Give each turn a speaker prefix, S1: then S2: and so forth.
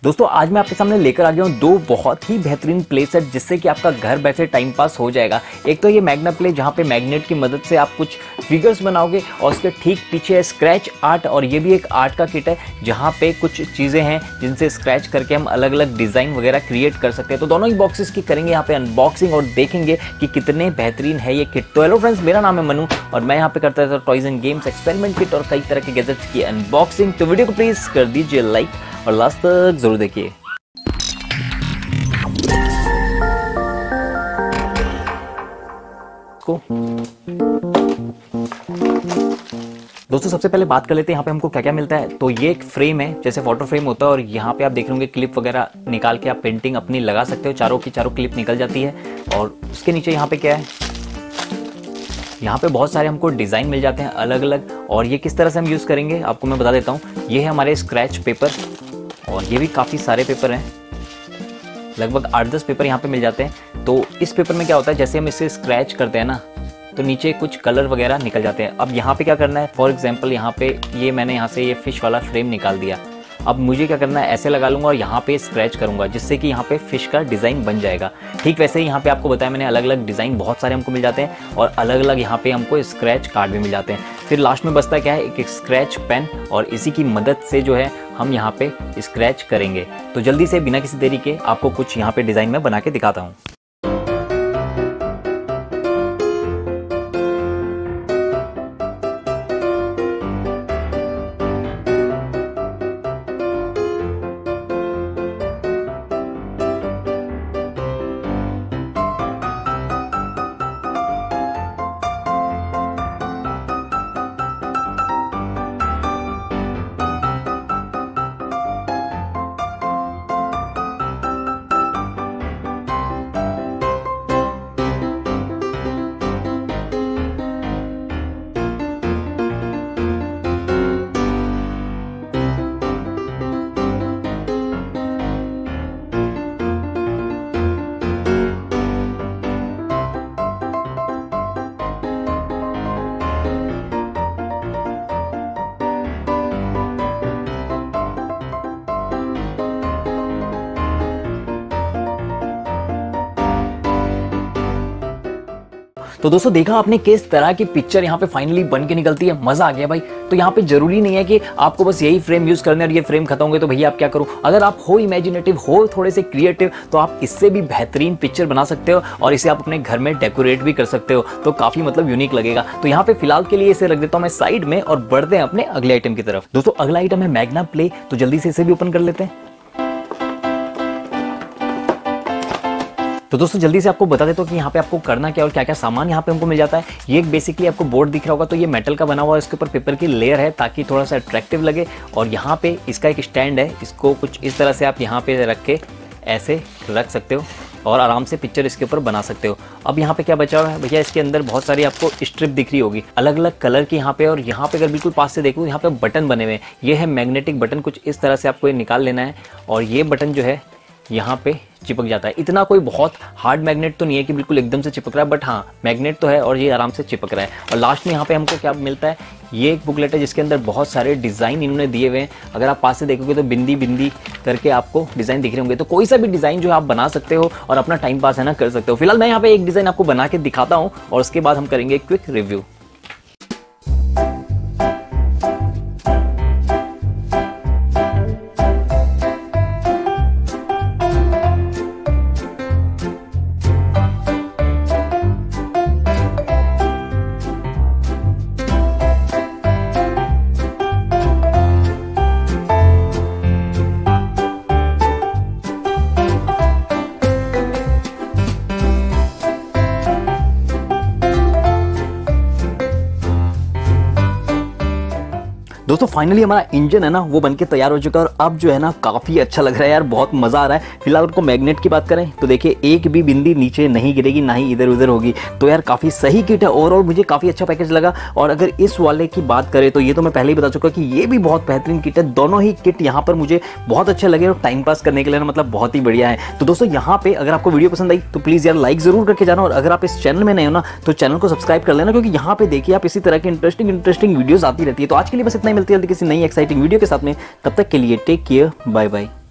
S1: दोस्तों आज मैं आपके सामने लेकर आ गया हूँ दो बहुत ही बेहतरीन प्ले सेट जिससे कि आपका घर बैठे टाइम पास हो जाएगा। एक तो ये मैग्ना प्ले जहाँ पे मैग्नेट की मदद से आप कुछ फिगर्स बनाओगे और उसके ठीक पीछे है स्क्रैच आर्ट, और ये भी एक आर्ट का किट है जहाँ पे कुछ चीज़ें हैं जिनसे स्क्रैच करके हम अलग अलग डिज़ाइन वगैरह क्रिएट कर सकते हैं। तो दोनों ही बॉक्सेस की करेंगे यहाँ पे अनबॉक्सिंग और देखेंगे कि कितने बेहतरीन है ये किट। तो हेलो फ्रेंड्स, मेरा नाम है मनु और मैं यहाँ पे करता था toys and games experiment kit और कई तरह के गैजेट्स की अनबॉक्सिंग। तो वीडियो को प्लीज़ कर दीजिए लाइक और लास्ट तक जरूर देखिए। दोस्तों सबसे पहले बात कर लेते हैं यहाँ पे हमको क्या क्या मिलता है। तो ये एक फ्रेम है, जैसे फोटो फ्रेम होता है, और यहाँ पे आप देख रहे होंगे क्लिप वगैरह निकाल के आप पेंटिंग अपनी लगा सकते हो। चारों की चारों क्लिप निकल जाती है। और उसके नीचे यहाँ पे क्या है, यहाँ पे बहुत सारे हमको डिज़ाइन मिल जाते हैं अलग अलग। और ये किस तरह से हम यूज़ करेंगे आपको मैं बता देता हूँ। ये है हमारे स्क्रैच पेपर, और ये भी काफ़ी सारे पेपर हैं, लगभग 8-10 पेपर यहाँ पे मिल जाते हैं। तो इस पेपर में क्या होता है, जैसे हम इसे स्क्रैच करते हैं ना तो नीचे कुछ कलर वगैरह निकल जाते हैं। अब यहाँ पे क्या करना है, फॉर एग्जांपल यहाँ पे ये मैंने यहाँ से ये फिश वाला फ्रेम निकाल दिया। अब मुझे क्या करना है, ऐसे लगा लूँगा और यहाँ पे स्क्रैच करूँगा जिससे कि यहाँ पे फिश का डिज़ाइन बन जाएगा। ठीक वैसे ही यहाँ पे आपको बताया मैंने, अलग अलग डिज़ाइन बहुत सारे हमको मिल जाते हैं और अलग अलग यहाँ पे हमको स्क्रैच कार्ड भी मिल जाते हैं। फिर लास्ट में बचता क्या है, एक स्क्रैच पेन, और इसी की मदद से जो है हम यहाँ पे स्क्रैच करेंगे। तो जल्दी से बिना किसी देरी के आपको कुछ यहाँ पे डिज़ाइन में बना के दिखाता हूँ। तो दोस्तों देखा आपने किस तरह की पिक्चर यहाँ पे फाइनली बन के निकलती है। मजा आ गया भाई। तो यहाँ पे जरूरी नहीं है कि आपको बस यही फ्रेम यूज करने और ये फ्रेम खत्म होंगे तो भैया आप क्या करूँ। अगर आप हो इमेजिनेटिव, हो थोड़े से क्रिएटिव, तो आप इससे भी बेहतरीन पिक्चर बना सकते हो और इसे आप अपने घर में डेकोरेट भी कर सकते हो। तो काफी मतलब यूनिक लगेगा। तो यहाँ पे फिलहाल के लिए इसे रख देता हूँ मैं साइड में और बढ़ते हैं अपने अगले आइटम की तरफ। दोस्तों अगला आइटम है मैग्ना प्ले। तो जल्दी से इसे भी ओपन कर लेते हैं। तो दोस्तों जल्दी से आपको बता देता हूँ कि यहाँ पे आपको करना क्या और क्या क्या सामान यहाँ पे हमको मिल जाता है। ये एक बेसिकली आपको बोर्ड दिख रहा होगा, तो ये मेटल का बना हुआ है, इसके ऊपर पेपर की लेयर है ताकि थोड़ा सा अट्रैक्टिव लगे। और यहाँ पे इसका एक स्टैंड है, इसको कुछ इस तरह से आप यहाँ पे रख के ऐसे रख सकते हो और आराम से पिक्चर इसके ऊपर बना सकते हो। अब यहाँ पे क्या बचा हुआ है भैया, इसके अंदर बहुत सारी आपको स्ट्रिप दिख रही होगी अलग अलग कलर की यहाँ पे। और यहाँ पे अगर बिल्कुल पास से देखो, यहाँ पे बटन बने हुए हैं। ये है मैग्नेटिक बटन, कुछ इस तरह से आपको ये निकाल लेना है और ये बटन जो है यहाँ पे चिपक जाता है। इतना कोई बहुत हार्ड मैग्नेट तो नहीं है कि बिल्कुल एकदम से चिपक रहा है, बट हाँ मैग्नेट तो है और ये आराम से चिपक रहा है। और लास्ट में यहाँ पे हमको क्या मिलता है, ये एक बुकलेट है जिसके अंदर बहुत सारे डिज़ाइन इन्होंने दिए हुए हैं। अगर आप पास से देखोगे तो बिंदी बिंदी करके आपको डिज़ाइन दिख रहे होंगे। तो कोई सा भी डिज़ाइन जो आप बना सकते हो और अपना टाइम पास है ना कर सकते हो। फिलहाल मैं यहाँ पे एक डिज़ाइन आपको बना के दिखाता हूँ और उसके बाद हम करेंगे क्विक रिव्यू। दोस्तों फाइनली हमारा इंजन है ना वो बनके तैयार हो चुका है और अब जो है ना काफ़ी अच्छा लग रहा है यार, बहुत मज़ा आ रहा है। फिलहाल उनको मैग्नेट की बात करें तो देखिए एक भी बिंदी नीचे नहीं गिरेगी, ना ही इधर उधर होगी। तो यार काफ़ी सही किट है, ओवरऑल मुझे काफ़ी अच्छा पैकेज लगा। और अगर इस वाले की बात करें तो ये तो मैं पहले ही बता चुका कि ये भी बहुत बेहतरीन किट है। दोनों ही किट यहाँ पर मुझे बहुत अच्छे लगे और टाइम पास करने के लिए ना मतलब बहुत ही बढ़िया है। तो दोस्तों यहाँ पे अगर आपको वीडियो पसंद आई तो प्लीज़ यार लाइक ज़रूर करके जाना, और अगर आप इस चैनल में नए हो ना तो चैनल को सब्सक्राइब कर लेना, क्योंकि यहाँ पे देखिए आप इसी तरह की इंटरेस्टिंग वीडियोस आती रहती है। तो आज के लिए बस इतना ही, मिलती है किसी नई एक्साइटिंग वीडियो के साथ में। तब तक के लिए टेक केयर, बाय बाय।